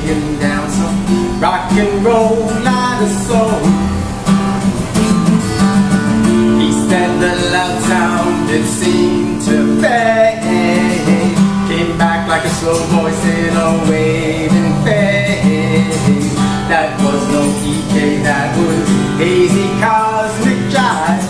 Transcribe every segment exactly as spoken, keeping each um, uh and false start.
him down some rock and roll light of soul. He said the loud sound did seem to fade, came back like a slow voice in a waving fade. That was no E K, that was hazy cosmic jive.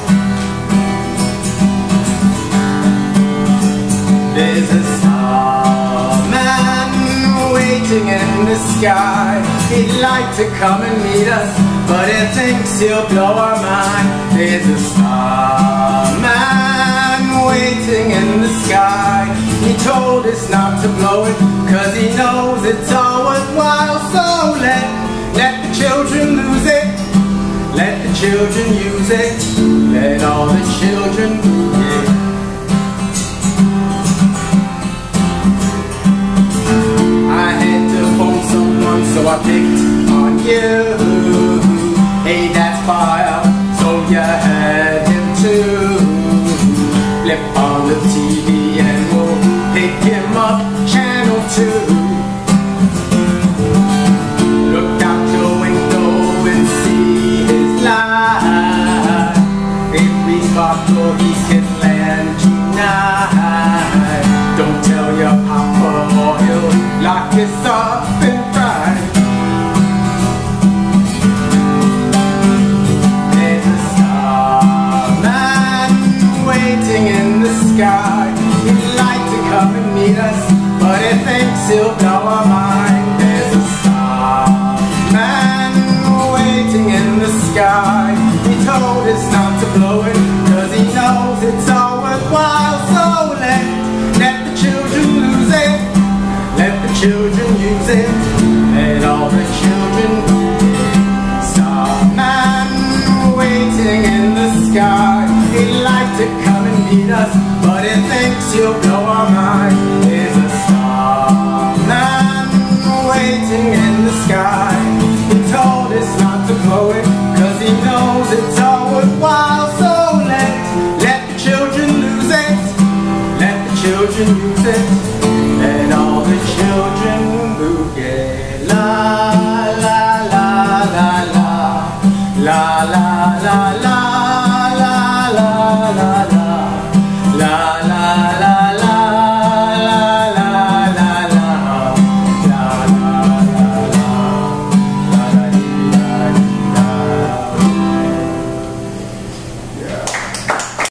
There's a starman waiting in the sky. He'd like to come and meet us, but he thinks he'll blow our mind. There's a starman waiting in the sky. He told us not to blow it, cause he knows it's all worthwhile. So let, let the children lose it, let the children use it, let all the children lose it. So I picked on you. Hey, that's fire, so you had him too. Flip on the T V and we'll pick him up, channel two. Look out your window and see his light. If we sparkle, he can land tonight. Don't tell your papa or he'll lock us up and fry. There's a starman waiting in the sky. He'd like to come and meet us, but he thinks he'll blow our mind. There's a starman waiting in the sky. He told us not to blow it, cause he knows it's all worthwhile. So let, let the children lose it, let the children use it, let all the children lose it. Starman waiting in the sky. He'd like to come and meet us, but he thinks he'll blow our mind. There's a starman waiting in the sky. He told us not to blow it, cause he knows it's all worthwhile. So let, let the children lose it, let the children use it, let all the children move it. La la la la la, la la la la, la la la la, la la la.